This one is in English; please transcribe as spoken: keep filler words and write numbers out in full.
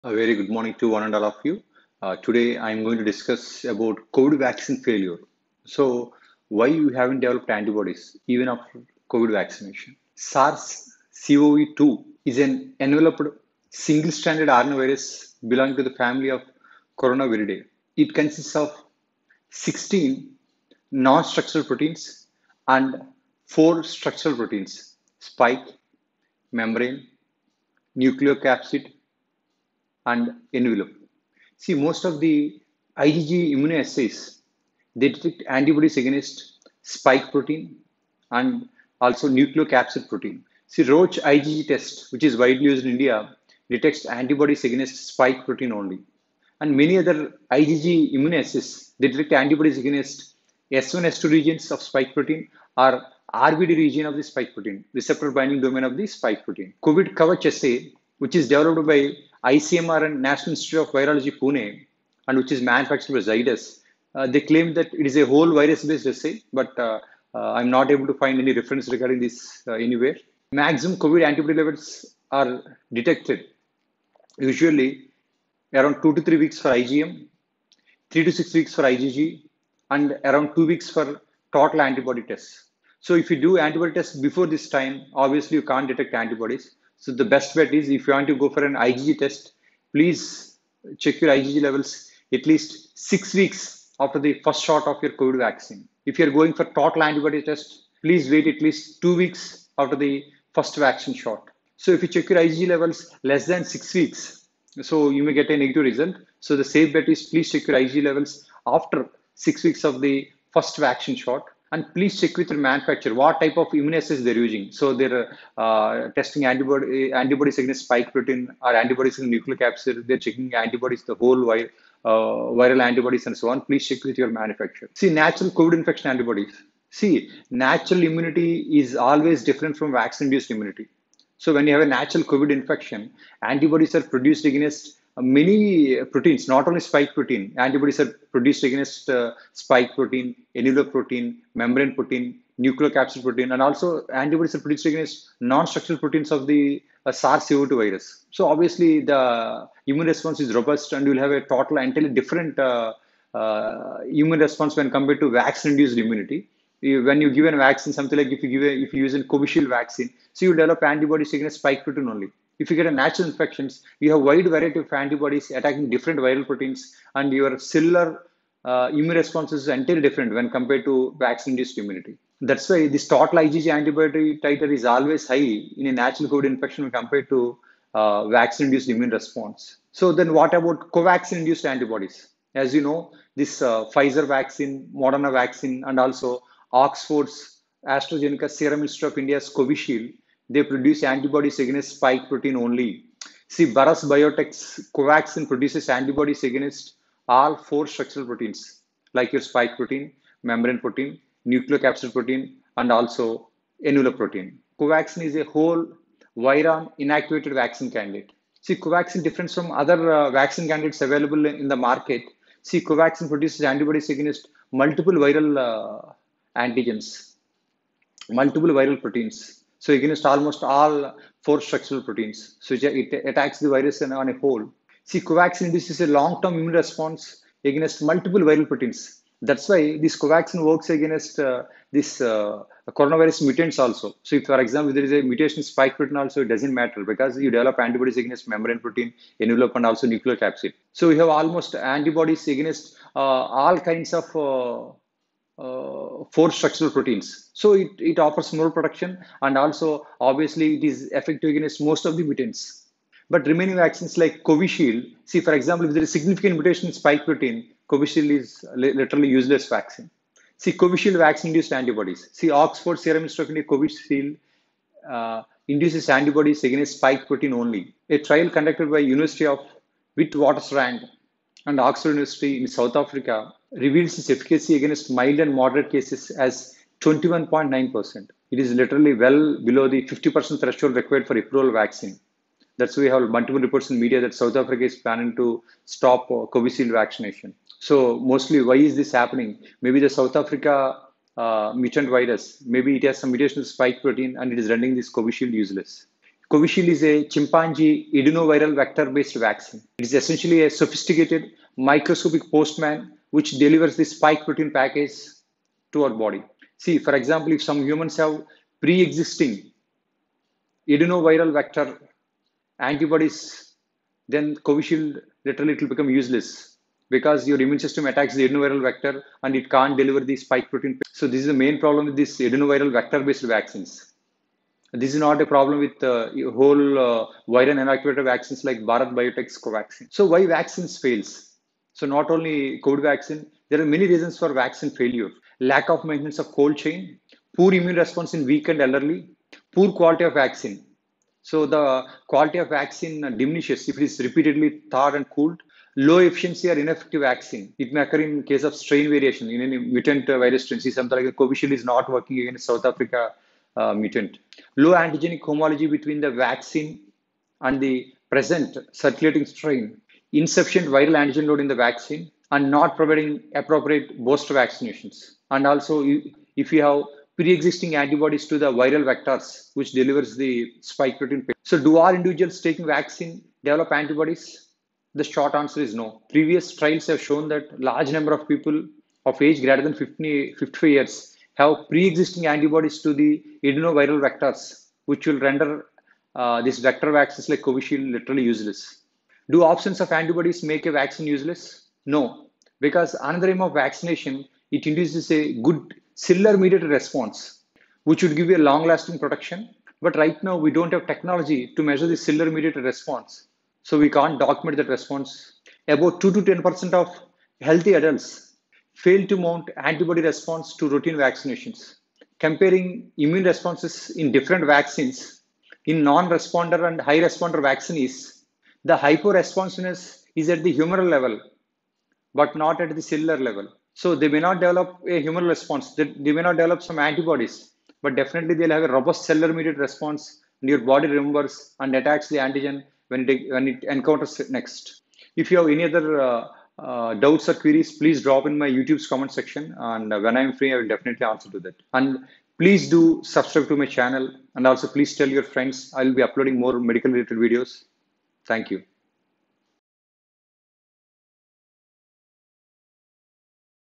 A very good morning to one and all of you. Uh, today I'm going to discuss about COVID vaccine failure. So, why we haven't developed antibodies even after COVID vaccination? SARS-CoV two is an enveloped single-stranded R N A virus belonging to the family of Coronaviridae. It consists of sixteen non-structural proteins and four structural proteins: spike, membrane, nucleocapsid, and envelope. See, most of the IgG immunoassays, they detect antibodies against spike protein and also nucleocapsid protein. See, Roche IgG test, which is widely used in India, detects antibodies against spike protein only. And many other IgG immunoassays, they detect antibodies against S one S two regions of spike protein or R B D region of the spike protein, receptor binding domain of the spike protein. COVID Kavach assay, which is developed by I C M R and National Institute of Virology, Pune, and which is manufactured by Zydus, uh, they claim that it is a whole virus-based assay, but uh, uh, I'm not able to find any reference regarding this uh, anywhere. Maximum COVID antibody levels are detected usually around two to three weeks for IgM, three to six weeks for IgG, and around two weeks for total antibody tests. So if you do antibody tests before this time, obviously you can't detect antibodies. So the best bet is if you want to go for an IgG test, please check your IgG levels at least six weeks after the first shot of your COVID vaccine. If you're going for total antibody test, please wait at least two weeks after the first vaccine shot. So if you check your IgG levels less than six weeks, so you may get a negative result. So the safe bet is please check your IgG levels after six weeks of the first vaccine shot, and please check with your manufacturer what type of immunoassays they're using. So they're uh, testing antibody antibodies against spike protein or antibodies in nucleocapsid. They're checking antibodies, the whole vi- uh, viral antibodies and so on. Please check with your manufacturer. See, natural COVID infection antibodies. See, natural immunity is always different from vaccine-induced immunity. So when you have a natural COVID infection, antibodies are produced against uh, many proteins, not only spike protein. Antibodies are produced against uh, spike protein, envelope protein, membrane protein, nucleocapsid protein, and also antibodies are produced against non-structural proteins of the uh, SARS-C o two virus. So obviously the immune response is robust, and you'll have a total entirely different uh, uh, immune response when compared to vaccine-induced immunity. You- when you give a vaccine, something like if you give a, if you use a Covishield vaccine, so you develop antibodies against spike protein only. If you get a natural infections, you have wide variety of antibodies attacking different viral proteins, and your cellular uh, immune response is entirely different when compared to vaccine-induced immunity. That's why this total IgG antibody titer is always high in a natural COVID infection when compared to uh, vaccine-induced immune response. So then what about Covaxin-induced antibodies? As you know, this uh, Pfizer vaccine, Moderna vaccine, and also Oxford's AstraZeneca Serum Institute of India's Covishield, they produce antibodies against spike protein only. See, Bharat Biotech's Covaxin produces antibodies against all four structural proteins, like your spike protein, membrane protein, nucleocapsid protein, and also envelope protein. Covaxin is a whole viron inactivated vaccine candidate. See, Covaxin different from other uh, vaccine candidates available in the market. See, Covaxin produces antibodies against multiple viral uh, antigens, multiple viral proteins. So against almost all four structural proteins. So it attacks the virus on a whole. See, Covaxin induces a long-term immune response against multiple viral proteins. That's why this Covaxin works against uh, this uh, coronavirus mutants also. So if, for example, if there is a mutation in spike protein also, it doesn't matter because you develop antibodies against membrane protein, envelope, and also nucleocapsid. So you have almost antibodies against uh, all kinds of uh, uh, four structural proteins. So it, it offers more protection, and also obviously it is effective against most of the mutants. But remaining vaccines like Covishield, see, for example, if there is significant mutation in spike protein, Covishield is literally useless vaccine. See, Covishield vaccine-induced antibodies. See, Oxford Serum Institute of India Covishield uh, induces antibodies against spike protein only. A trial conducted by University of Witwatersrand and Oxford University in South Africa reveals its efficacy against mild and moderate cases as twenty-one point nine percent. It is literally well below the fifty percent threshold required for approval vaccine. That's why we have multiple reports in media that South Africa is planning to stop uh, Covishield vaccination. So mostly, why is this happening? Maybe the South Africa uh, mutant virus, maybe it has some mutational spike protein and it is rendering this Covishield useless. Covishield is a chimpanzee adenoviral vector-based vaccine. It is essentially a sophisticated microscopic postman which delivers the spike protein package to our body. See, for example, if some humans have pre-existing adenoviral vector antibodies, then Covishield literally it will become useless because your immune system attacks the adenoviral vector and it can't deliver the spike protein. So this is the main problem with these adenoviral vector-based vaccines. This is not a problem with uh, whole uh, viral inactivated vaccines like Bharat Biotech's Covaxin. So why vaccines fails? So not only COVID vaccine, there are many reasons for vaccine failure. Lack of maintenance of cold chain, poor immune response in weak and elderly, poor quality of vaccine. So the quality of vaccine diminishes if it is repeatedly thawed and cooled. Low efficiency or ineffective vaccine. It may occur in case of strain variation in any mutant uh, virus strain. See, something like the Covishield is not working against South Africa uh, mutant. Low antigenic homology between the vaccine and the present circulating strain. Insufficient viral antigen load in the vaccine and not providing appropriate booster vaccinations. And also, if you have pre-existing antibodies to the viral vectors, which delivers the spike protein. So do all individuals taking vaccine develop antibodies? The short answer is no. Previous trials have shown that large number of people of age greater than fifty, fifty-five years have pre-existing antibodies to the adenoviral vectors, which will render uh, these vector vaccines like Covishield literally useless. Do absence of antibodies make a vaccine useless? No, because another aim of vaccination, it induces a good cellular-mediated response, which would give you a long-lasting protection. But right now, we don't have technology to measure the cellular-mediated response. So we can't document that response. About two to ten percent of healthy adults fail to mount antibody response to routine vaccinations. Comparing immune responses in different vaccines, in non-responder and high responder vaccinees, the hypo-responsiveness is at the humoral level, but not at the cellular level. So they may not develop a humoral response, they, they may not develop some antibodies, but definitely they'll have a robust cellular-mediated response, and your body remembers and attacks the antigen when it, when it encounters it next. If you have any other uh, uh, doubts or queries, please drop in my YouTube's comment section. And uh, when I'm free, I will definitely answer to that. And please do subscribe to my channel. And also please tell your friends, I'll be uploading more medical related videos. Thank you.